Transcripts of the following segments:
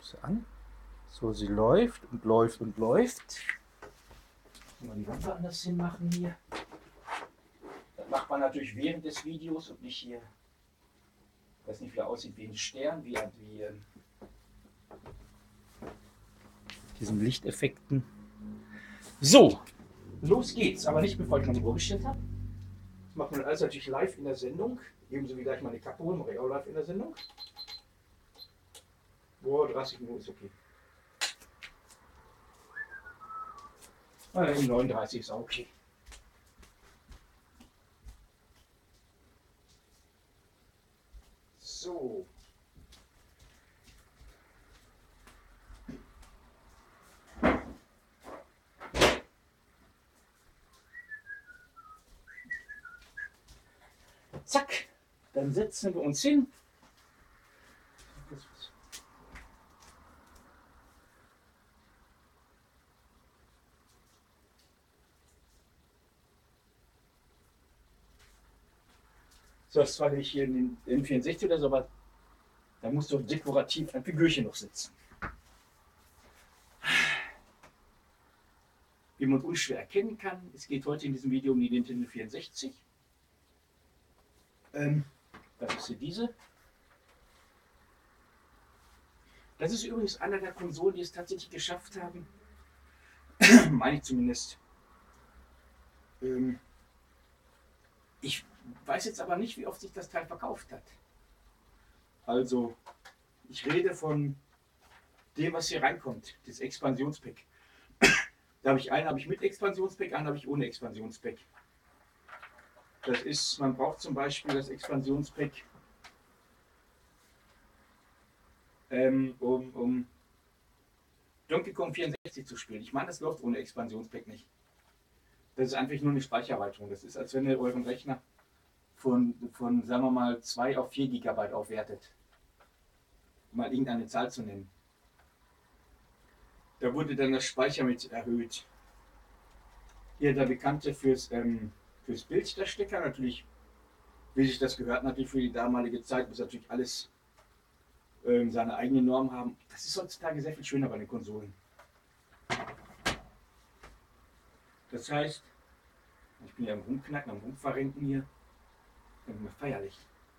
sie an. So, sie läuft und läuft und läuft. Mal die Lampe anders hinmachen hier. Das macht man natürlich während des Videos und nicht hier, dass nicht wieder aussieht wie ein Stern, wie diesen Lichteffekten. So, los geht's, aber nicht bevor ich meine Uhr gestellt habe. Das macht man alles natürlich live in der Sendung. Ebenso wie gleich meine Kappe holen, mache ich auch live in der Sendung. Boah, 30 Minuten ist okay. 39 ist auch okay. So. Zack, dann setzen wir uns hin. So, das zwar nicht hier in den N64 oder so, aber da musst du dekorativ ein Figürchen noch sitzen. Wie man unschwer erkennen kann, es geht heute in diesem Video um die Nintendo 64. Das ist hier diese. Das ist übrigens einer der Konsolen, die es tatsächlich geschafft haben, meine ich zumindest. Ich weiß jetzt aber nicht, wie oft sich das Teil verkauft hat. Also, ich rede von dem, was hier reinkommt, das Expansionspack. Da habe ich einen mit Expansionspack, einen habe ich ohne Expansionspack. Das ist, man braucht zum Beispiel das Expansionspack, um Donkey Kong 64 zu spielen. Ich meine, das läuft ohne Expansionspack nicht. Das ist einfach nur eine Speichererweiterung. Das ist, als wenn ihr euren Rechner von sagen wir mal, 2 auf 4 GB aufwertet. Um mal irgendeine Zahl zu nennen. Da wurde dann das Speicher mit erhöht. Hier der bekannte fürs Bild, der Stecker. Natürlich, wie sich das gehört, natürlich für die damalige Zeit, muss natürlich alles seine eigene Norm haben. Das ist heutzutage sehr viel schöner bei den Konsolen. Das heißt, ich bin ja am Rumknacken, am Rumverrenken hier. Immer feierlich.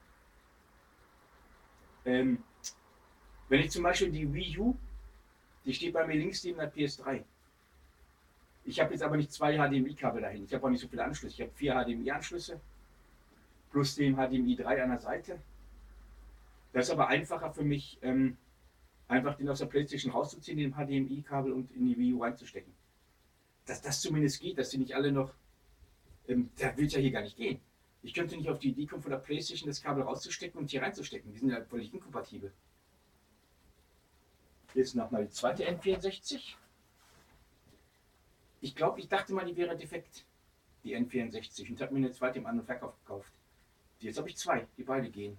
Wenn ich zum Beispiel die Wii U, die steht bei mir links neben der PS3. Ich habe jetzt aber nicht 2 HDMI-Kabel dahin. Ich habe auch nicht so viele Anschlüsse. Ich habe 4 HDMI-Anschlüsse plus den HDMI 3 an der Seite. Das ist aber einfacher für mich, einfach den aus der PlayStation rauszuziehen, den HDMI-Kabel und in die Wii U reinzustecken. Dass das zumindest geht, dass die nicht alle noch. Da will es ja hier gar nicht gehen. Ich könnte nicht auf die Idee kommen, von der PlayStation das Kabel rauszustecken und hier reinzustecken. Die sind ja völlig inkompatibel. Jetzt nochmal die zweite N64. Ich dachte mal, die wäre defekt, die N64, und habe mir eine zweite im anderen Verkauf gekauft. Jetzt habe ich 2, die beide gehen.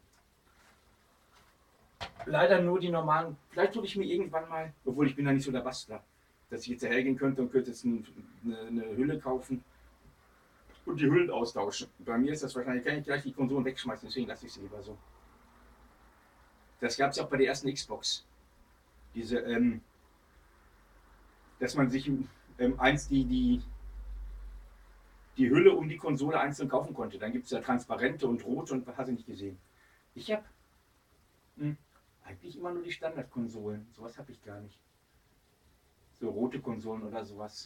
Leider nur die normalen. Vielleicht tue ich mir irgendwann mal, obwohl ich bin da nicht so der Bastler, dass ich jetzt hergehen könnte und könnte jetzt eine Hülle kaufen und die Hüllen austauschen. Bei mir ist das wahrscheinlich, kann ich gleich die Konsolen wegschmeißen, deswegen lasse ich sie lieber so. Das gab es ja auch bei der ersten Xbox. Diese, dass man sich die Hülle um die Konsole einzeln kaufen konnte. Dann gibt es ja transparente und rote und was hast du nicht gesehen. Ich habe eigentlich immer nur die Standardkonsolen. Sowas habe ich gar nicht. So rote Konsolen oder sowas.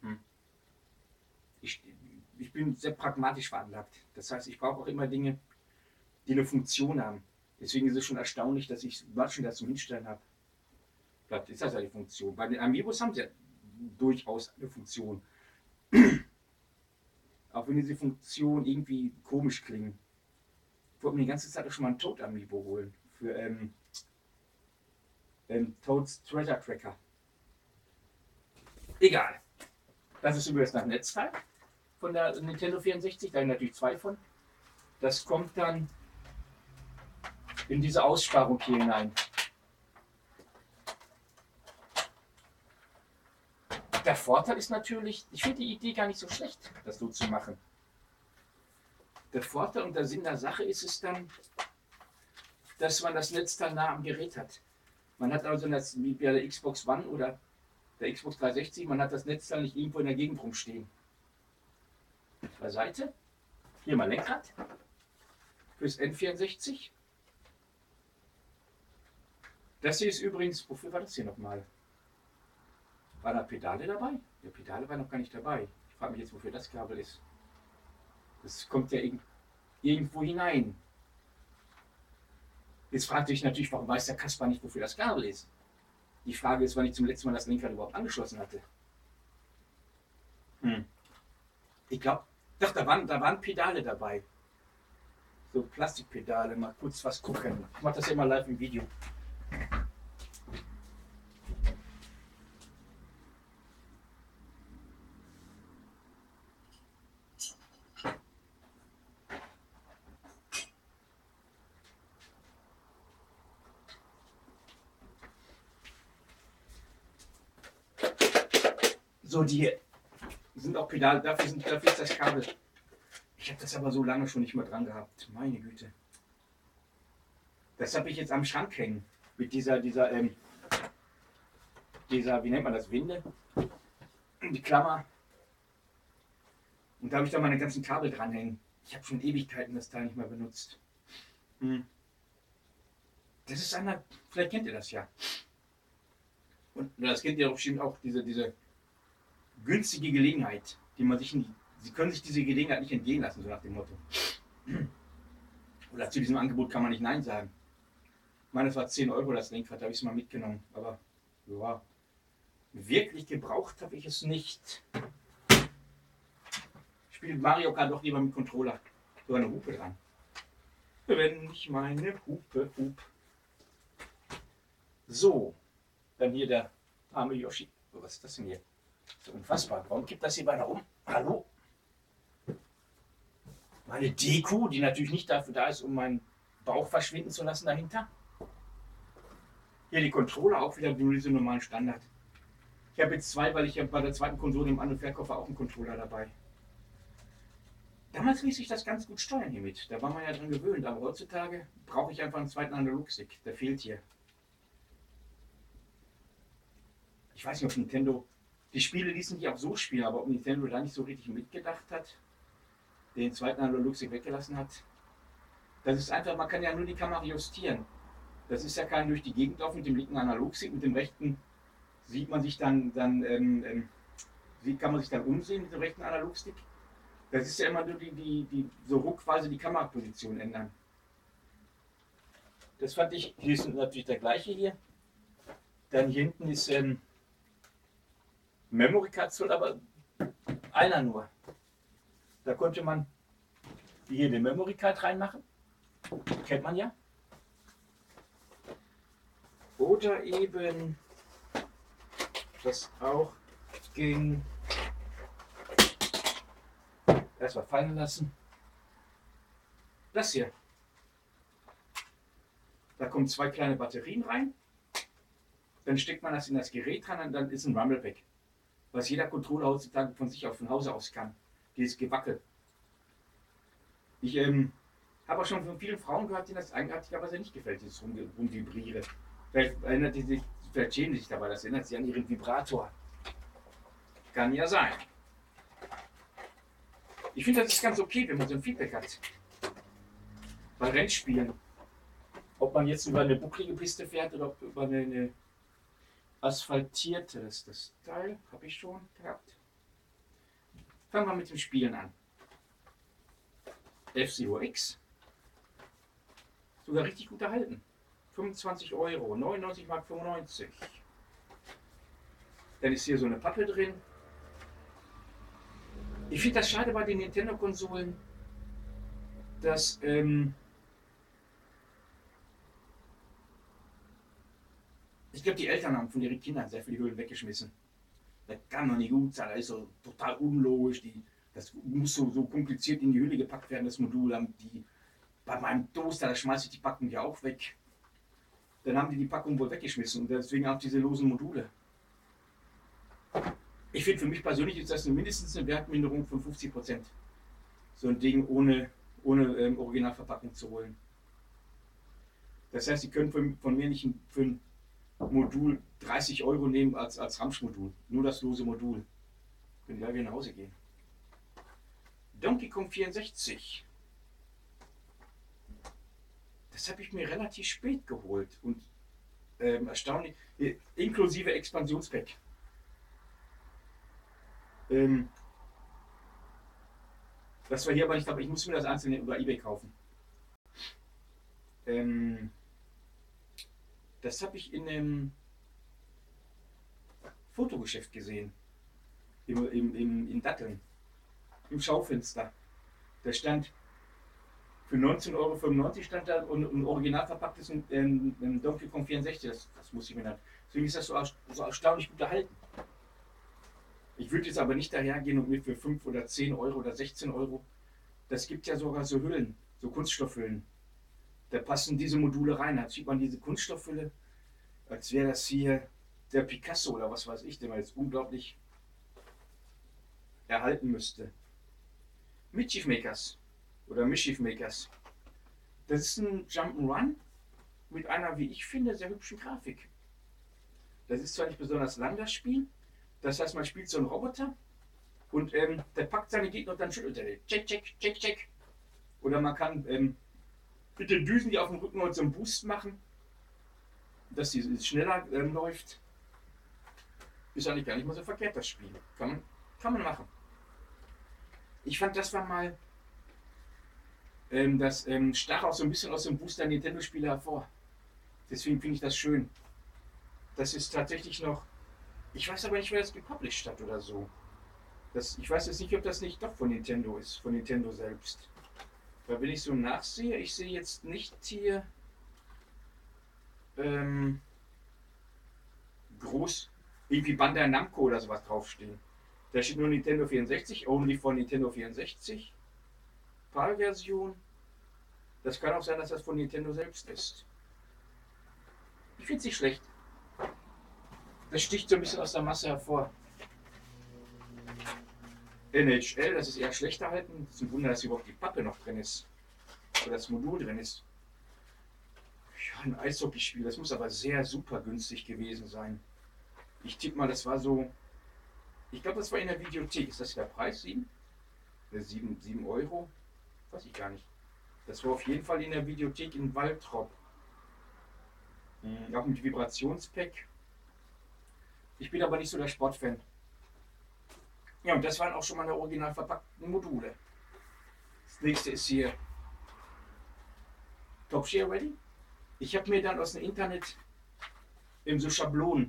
Ich bin sehr pragmatisch veranlagt. Das heißt, ich brauche auch immer Dinge, die eine Funktion haben. Deswegen ist es schon erstaunlich, dass ich schon das zum Hinstellen habe. Vielleicht ist das ja die Funktion. Bei den Amiibos haben sie ja durchaus eine Funktion. Auch wenn diese Funktionen irgendwie komisch klingen. Ich wollte mir die ganze Zeit auch schon mal einen Toad-Amiibo holen. Für Toads Treasure Tracker. Egal. Das ist übrigens das Netzteil von der Nintendo 64. Da sind natürlich 2 von. Das kommt dann in diese Aussparung hier hinein. Der Vorteil ist natürlich, ich finde die Idee gar nicht so schlecht, das so zu machen. Der Vorteil und der Sinn der Sache ist es dann, dass man das Netzteil nah am Gerät hat. Man hat also das, wie bei der Xbox One oder der Xbox 360, man hat das Netzteil nicht irgendwo in der Gegend rumstehen. Beiseite. Hier mal Lenkrad fürs N64. Das hier ist übrigens, wofür war das hier nochmal? War da Pedale dabei? Ja, Pedale war noch gar nicht dabei. Ich frage mich jetzt, wofür das Kabel ist. Das kommt ja irgendwo hinein. Jetzt fragt sich natürlich, warum weiß der Kaspar nicht, wofür das Kabel ist? Die Frage ist, wann ich zum letzten Mal das Lenkrad überhaupt angeschlossen hatte. Ich glaube, doch, da waren Pedale dabei. So Plastikpedale, mal kurz was gucken. Ich mache das ja immer live im Video. So, die hier sind auch Pedale, dafür ist das Kabel. Ich habe das aber so lange schon nicht mehr dran gehabt. Meine Güte. Das habe ich jetzt am Schrank hängen. Mit dieser, wie nennt man das, Winde? Die Klammer. Und da habe ich da meine ganzen Kabel dranhängen. Ich habe schon Ewigkeiten das Teil nicht mehr benutzt. Das ist einer, vielleicht kennt ihr das ja. Und das kennt ihr auch bestimmt auch, diese günstige Gelegenheit, die man sich nicht, Sie können sich diese Gelegenheit nicht entgehen lassen, so nach dem Motto. Oder zu diesem Angebot kann man nicht Nein sagen. Ich meine, das war 10 Euro das Lenkrad, da habe ich es mal mitgenommen. Aber ja, wirklich gebraucht habe ich es nicht. Ich spiele Mario Kart doch lieber mit Controller. So eine Hupe dran. Wenn ich meine Hupe. So, dann hier der arme Yoshi. Oh, was ist das denn hier? So unfassbar. Warum kippt das hier beinahe um? Hallo? Meine Deko, die natürlich nicht dafür da ist, um meinen Bauch verschwinden zu lassen dahinter. Hier die Controller auch wieder nur diese normalen Standard. Ich habe jetzt zwei, weil ich bei der zweiten Konsole im An- und Verkäufer auch einen Controller dabei. Damals ließ sich das ganz gut steuern hiermit. Da war man ja dran gewöhnt. Aber heutzutage brauche ich einfach einen zweiten Analogstick. Der fehlt hier. Ich weiß nicht, ob Nintendo... Die Spiele ließen sich auch so spielen, aber ob Nintendo da nicht so richtig mitgedacht hat, den zweiten Analogstick weggelassen hat. Das ist einfach, man kann ja nur die Kamera justieren. Das ist ja kein durch die Gegend laufen mit dem linken Analogstick, mit dem rechten sieht man sich dann kann man sich dann umsehen mit dem rechten Analogstick. Das ist ja immer nur so ruckweise die Kameraposition ändern. Das fand ich, hier ist natürlich der gleiche hier. Dann hier hinten ist Memory Card soll aber einer nur. Da konnte man hier den Memory Card reinmachen. Kennt man ja. Oder eben, das auch ging, erstmal fallen lassen. Das hier. Da kommen zwei kleine Batterien rein. Dann steckt man das in das Gerät rein und dann ist ein Rumble weg. Was jeder Controller heutzutage von Hause aus kann. Dieses Gewackel. Ich habe auch schon von vielen Frauen gehört, denen das eigenartigerweise nicht gefällt, dieses Rumvibriere. Vielleicht schämen sie sich dabei, das erinnert sich an ihren Vibrator. Kann ja sein. Ich finde, das ist ganz okay, wenn man so ein Feedback hat. Bei Rennspielen. Ob man jetzt über eine bucklige Piste fährt oder über eine asphaltierte. Das Teil habe ich schon gehabt. Fangen wir mit dem Spielen an. F-Zero X. Sogar richtig gut erhalten. 25 Euro, 99,95 Mark. Dann ist hier so eine Pappe drin. Ich finde das schade bei den Nintendo-Konsolen, dass ich glaube, die Eltern haben von ihren Kindern sehr viele Hüllen weggeschmissen. Das kann doch nicht gut sein, das ist so total unlogisch. Das muss so kompliziert in die Hülle gepackt werden, das Modul. Bei meinem Toaster, da schmeiße ich die Packung ja auch weg. Dann haben die Packung wohl weggeschmissen und deswegen auch diese losen Module. Ich finde, für mich persönlich ist das mindestens eine Wertminderung von 50%. So ein Ding ohne Originalverpackung zu holen. Das heißt, Sie können von mir nicht für Modul 30 Euro nehmen als Ramsch-Modul. Nur das lose Modul. Können gleich wieder nach Hause gehen. Donkey Kong 64. Das habe ich mir relativ spät geholt und erstaunlich, inklusive Expansionspack. Das war hier aber nicht, aber ich muss mir das einzeln über eBay kaufen. Das habe ich in einem Fotogeschäft gesehen. In Datteln. Im Schaufenster. Da stand für 19,95 € stand da ein original verpacktes Donkey Kong 64. Das muss ich mir dann. Deswegen ist das so erstaunlich gut erhalten. Ich würde jetzt aber nicht dahergehen und mir für 5 oder 10 Euro oder 16 Euro. Das gibt ja sogar so Hüllen, so Kunststoffhüllen. Da passen diese Module rein. Da sieht man diese Kunststoffhülle, als wäre das hier der Picasso oder was weiß ich, den man jetzt unglaublich erhalten müsste. Mischief Makers oder Mischief Makers. Das ist ein Jump'n'Run mit einer, wie ich finde, sehr hübschen Grafik. Das ist zwar nicht besonders lang, das Spiel. Das heißt, man spielt so einen Roboter und der packt seine Gegner und dann schüttelt er den. Check, check, check, check. Oder man kann mit den Düsen, die auf dem Rücken und so einen Boost machen, dass die schneller läuft. Ist eigentlich gar nicht mal so verkehrt, das Spiel. Kann man machen. Ich fand, das war mal, das stach auch so ein bisschen aus dem Booster Nintendo-Spiele hervor. Deswegen finde ich das schön. Das ist tatsächlich noch, ich weiß aber nicht, wer das gepublished hat oder so. Ich weiß jetzt nicht, ob das nicht doch von Nintendo ist, von Nintendo selbst. Weil wenn ich so nachsehe, ich sehe jetzt nicht hier groß irgendwie Bandai Namco oder sowas draufstehen. Da steht nur Nintendo 64, only von Nintendo 64. PAL-Version. Das kann auch sein, dass das von Nintendo selbst ist. Ich finde es nicht schlecht. Das sticht so ein bisschen aus der Masse hervor. NHL, das ist eher schlecht erhalten. Es ist ein Wunder, dass überhaupt die Pappe noch drin ist. Oder das Modul drin ist. Ja, ein Eishockeyspiel, das muss aber sehr super günstig gewesen sein. Ich tippe mal, das war so. Ich glaube, das war in der Videothek. Ist das der Preis? 7 Euro? Weiß ich gar nicht. Das war auf jeden Fall in der Videothek in Waltrop. Auch mit Vibrationspack. Ich bin aber nicht so der Sportfan. Ja, und das waren auch schon meine original verpackten Module. Das nächste ist hier Top Share Ready. Ich habe mir dann aus dem Internet so Schablonen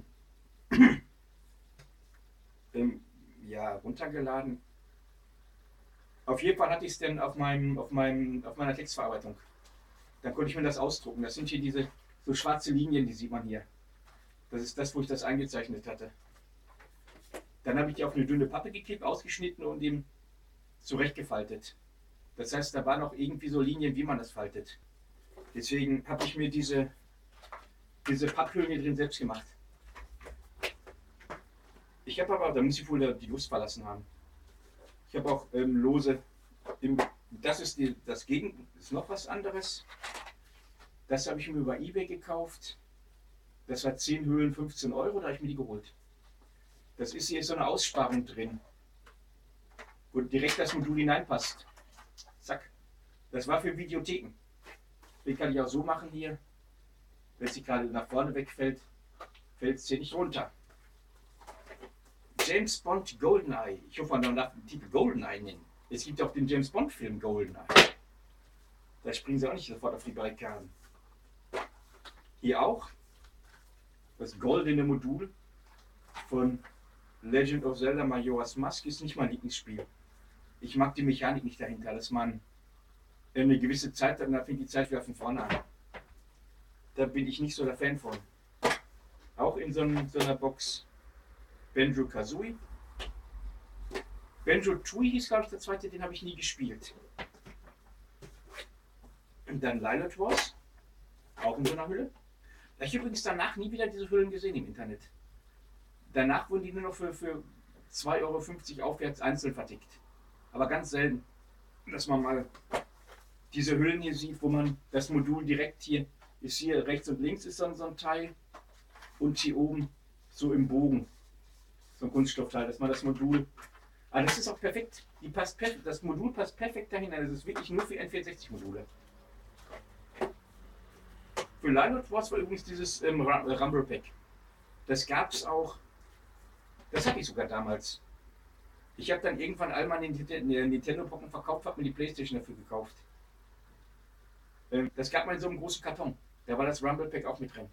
runtergeladen. Auf jeden Fall hatte ich es dann auf meiner Textverarbeitung. Dann konnte ich mir das ausdrucken. Das sind hier diese so schwarze Linien, die sieht man hier. Das ist das, wo ich das eingezeichnet hatte. Dann habe ich die auf eine dünne Pappe geklebt, ausgeschnitten und eben zurechtgefaltet. Das heißt, da waren auch irgendwie so Linien, wie man das faltet. Deswegen habe ich mir diese Papphüllen hier drin selbst gemacht. Ich habe aber, da muss ich wohl die Lust verlassen haben. Ich habe auch lose, das ist ist noch was anderes. Das habe ich mir über eBay gekauft. Das war 10 Hüllen, 15 Euro, da habe ich mir die geholt. Das ist hier so eine Aussparung drin, wo direkt das Modul hineinpasst. Zack. Das war für Videotheken. Den kann ich auch so machen hier. Wenn sie gerade nach vorne wegfällt, fällt es hier nicht runter. James Bond Goldeneye. Ich hoffe, man darf den Titel Goldeneye nennen. Es gibt auch den James Bond Film Goldeneye. Da springen sie auch nicht sofort auf die Barrikaden. Hier auch das goldene Modul von Legend of Zelda Majora's Mask ist nicht mein Lieblingsspiel. Ich mag die Mechanik nicht dahinter, dass man eine gewisse Zeit hat und dann fängt die Zeit wieder von vorne an. Da bin ich nicht so der Fan von. Auch in so einer Box Banjo-Kazooie. Banjo-Tooie hieß, glaube ich, der zweite, den habe ich nie gespielt. Und dann Lilith Wars, auch in so einer Hülle. Da habe ich übrigens danach nie wieder diese Hüllen gesehen im Internet. Danach wurden die nur noch für 2,50 € aufwärts einzeln vertickt. Aber ganz selten, dass man mal diese Hüllen hier sieht, wo man das Modul direkt hier ist, hier rechts und links ist so ein Teil. und hier oben so im Bogen so ein Kunststoffteil, dass man das Modul. Aber das ist auch perfekt. Das Modul passt perfekt dahin. Das ist wirklich nur für N64-Module. Für Linux war es übrigens dieses Rumble Pack. Das gab es auch. Das hatte ich sogar damals. Ich habe dann irgendwann all meine Nintendo-Pocken verkauft, habe mir die Playstation dafür gekauft. Das gab man in so einem großen Karton. Da war das Rumble Pack auch mit drin.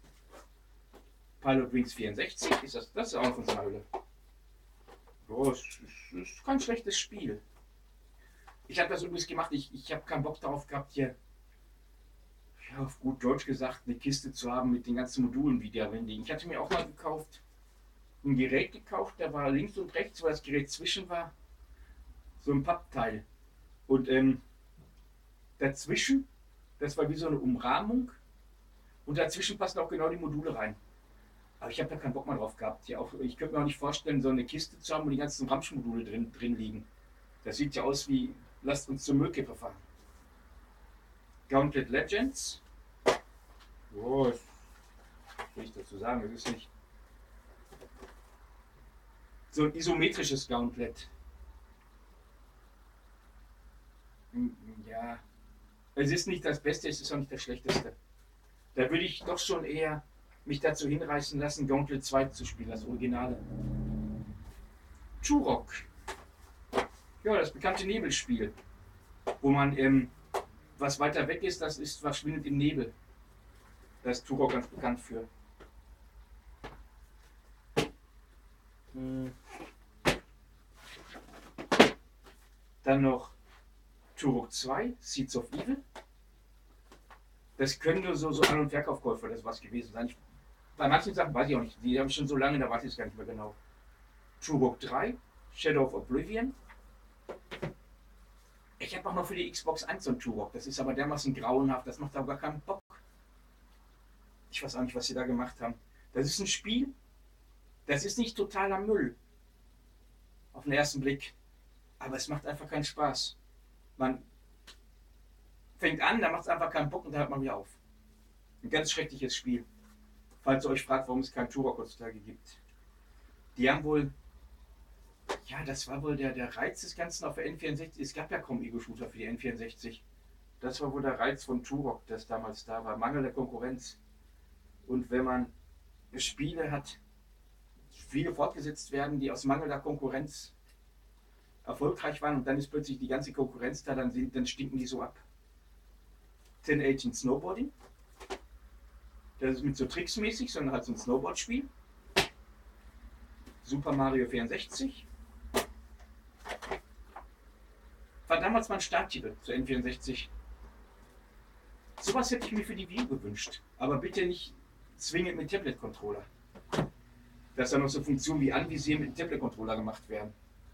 Pilot Wings 64 ist das ist auch noch von seiner Hölle. Oh, es ist kein schlechtes Spiel. Ich habe das übrigens gemacht, ich habe keinen Bock darauf gehabt, hier, ja, auf gut Deutsch gesagt, eine Kiste zu haben mit den ganzen Modulen, wie die darin liegen. Ich hatte mir auch mal ein Gerät gekauft, da war links und rechts, wo das Gerät zwischen war, so ein Pappteil. Und dazwischen, das war wie so eine Umrahmung, und dazwischen passen auch genau die Module rein. Aber ich habe da keinen Bock mehr drauf gehabt. Ja, auch, ich könnte mir auch nicht vorstellen, so eine Kiste zu haben, wo die ganzen Ramsch-Module drin liegen. Das sieht ja aus wie, lasst uns zur Müllkippe fahren. Gauntlet Legends. Oh, was will ich dazu sagen? Das ist nicht so ein isometrisches Gauntlet. Ja, es ist nicht das Beste, es ist auch nicht das Schlechteste. Da würde ich doch schon eher mich dazu hinreißen lassen, Gauntlet 2 zu spielen, das Originale. Turok. Ja, das bekannte Nebelspiel. Wo man, was weiter weg ist, das ist verschwindet im Nebel. Da ist Turok ganz bekannt für. Dann noch Turok 2, Seeds of Evil. Das können nur so An- und Verkaufskäufer das was gewesen sein. Bei manchen Sachen weiß ich auch nicht. Die haben schon so lange, da weiß ich es gar nicht mehr genau. Turok 3, Shadow of Oblivion. Ich habe auch noch für die Xbox 1 so ein Turok. Das ist aber dermaßen grauenhaft, das macht auch gar keinen Bock. Ich weiß auch nicht, was sie da gemacht haben. Das ist ein Spiel, das ist nicht totaler Müll. Auf den ersten Blick. Aber es macht einfach keinen Spaß. Man fängt an, da macht es einfach keinen Bock und dann hört man wieder auf. Ein ganz schreckliches Spiel. Falls ihr euch fragt, warum es kein Turok heutzutage gibt. Die haben wohl, ja, das war wohl der Reiz des Ganzen auf der N64. Es gab ja kaum Ego-Shooter für die N64. Das war wohl der Reiz von Turok, das damals da war. Mangel der Konkurrenz. Und wenn man Spiele hat, viele fortgesetzt werden, die aus Mangel der Konkurrenz erfolgreich waren und dann ist plötzlich die ganze Konkurrenz da, dann stinken die so ab. 10 Agent Snowboarding. Das ist mit so Tricks mäßig, sondern halt so ein Snowboard-Spiel. Super Mario 64. War damals mein Starttitel zur N64. Sowas hätte ich mir für die Wii gewünscht. Aber bitte nicht zwingend mit Tablet-Controller. Dass da noch so Funktionen wie Anvisieren mit dem Tablet-Controller gemacht werden.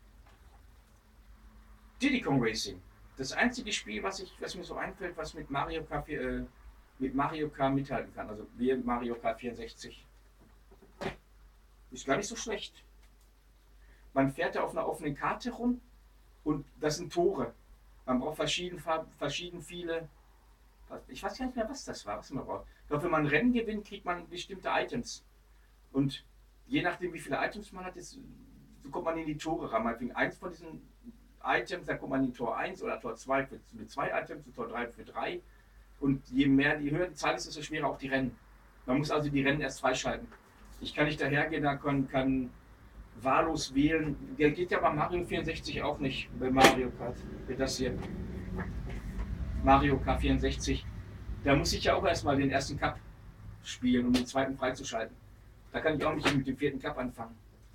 Diddy Kong Racing. Das einzige Spiel, was mir so einfällt, was mit Mario Kart mithalten kann. Also wie Mario Kart 64. Ist gar nicht so schlecht. Man fährt da auf einer offenen Karte rum und das sind Tore. Man braucht verschieden viele. Ich weiß gar nicht mehr, was das war, was man braucht. Ich glaube, wenn man ein Rennen gewinnt, kriegt man bestimmte Items. Und je nachdem, wie viele Items man hat, so kommt man in die Tore ran. Meinetwegen eins von diesen Items, da kommt man in Tor 1 oder Tor 2 mit 2 Items, und Tor 3 für 3. Und je höher die Zahl ist, desto schwerer auch die Rennen. Man muss also die Rennen erst freischalten. Ich kann nicht dahergehen, da kann wahllos wählen. Der geht ja bei Mario 64 auch nicht, bei Mario Kart. Wie das hier. Mario Kart 64. Da muss ich ja auch erstmal den ersten Cup spielen, um den zweiten freizuschalten. Da kann ich auch nicht mit dem 4. Cup anfangen.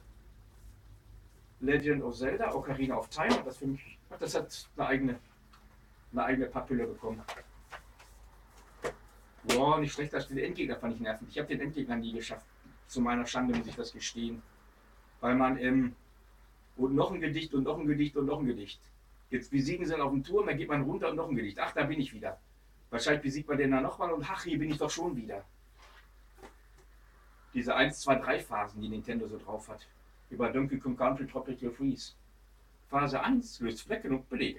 Legend of Zelda, Ocarina of Time, das hat eine eigene Papille bekommen. Boah, nicht schlecht, den Endgegner fand ich nervig. Ich habe den Endgegner nie geschafft. Zu meiner Schande muss ich das gestehen. Weil man, und noch ein Gedicht und noch ein Gedicht und noch ein Gedicht. Jetzt besiegen sie dann auf dem Turm, dann geht man runter und noch ein Gedicht. Ach, da bin ich wieder. Wahrscheinlich besiegt man den dann nochmal und ach, hier bin ich doch schon wieder. Diese 1, 2, 3 Phasen, die Nintendo so drauf hat. Über Donkey Kong Country Tropical Freeze. Phase 1 löst Flecken und Belege.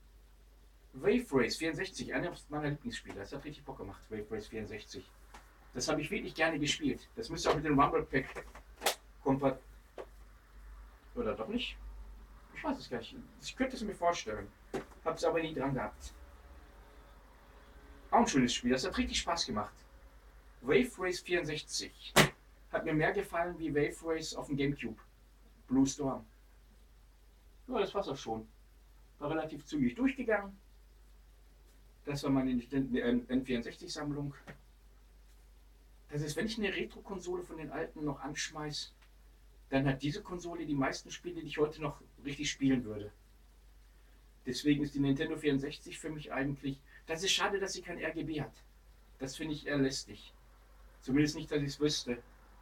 Wave Race 64, einer meiner Lieblingsspiele. Das hat richtig Bock gemacht, Wave Race 64. Das habe ich wirklich gerne gespielt. Das müsste auch mit dem Rumble Pack kompatibel. Oder doch nicht? Ich weiß es gar nicht. Ich könnte es mir vorstellen. Habe es aber nie dran gehabt. Auch ein schönes Spiel. Das hat richtig Spaß gemacht. Wave Race 64. Hat mir mehr gefallen wie Wave Race auf dem Gamecube. Blue Storm. Ja, das war's auch schon. War relativ zügig durchgegangen. Das war meine N64-Sammlung. Das ist, wenn ich eine Retro-Konsole von den alten noch anschmeiß, dann hat diese Konsole die meisten Spiele, die ich heute noch richtig spielen würde. Deswegen ist die Nintendo 64 für mich eigentlich... Das ist schade, dass sie kein RGB hat. Das finde ich eher lästig. Zumindest nicht, dass ich es wüsste.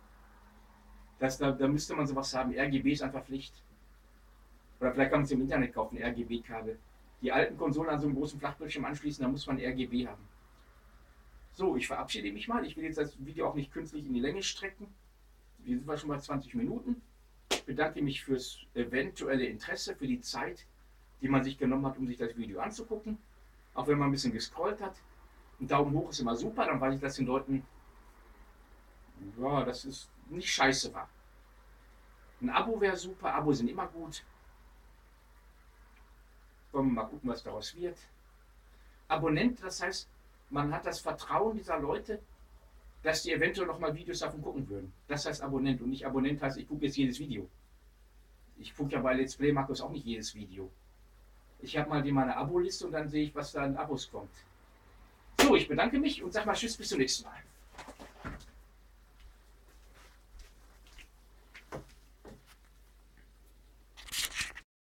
Da müsste man sowas haben. RGB ist einfach Pflicht. Oder vielleicht kann man es im Internet kaufen, RGB-Kabel. Die alten Konsolen an so einen großen Flachbildschirm anschließen, da muss man RGB haben. So, ich verabschiede mich mal. Ich will jetzt das Video auch nicht künstlich in die Länge strecken. Wir sind schon bei 20 Minuten. Ich bedanke mich fürs eventuelle Interesse, für die Zeit, die man sich genommen hat, um sich das Video anzugucken. Auch wenn man ein bisschen gescrollt hat. Ein Daumen hoch ist immer super, dann weiß ich, dass den Leuten, ja, dass es nicht scheiße war. Ein Abo wäre super, Abos sind immer gut. Wollen wir mal gucken, was daraus wird. Abonnent, das heißt, man hat das Vertrauen dieser Leute, dass die eventuell noch mal Videos davon gucken würden. Das heißt Abonnent. Und nicht Abonnent heißt, ich gucke jetzt jedes Video. Ich gucke ja bei Let's Play Markus auch nicht jedes Video. Ich habe mal meine Abo-Liste und dann sehe ich, was da an Abos kommt. So, ich bedanke mich und sage mal Tschüss, bis zum nächsten Mal.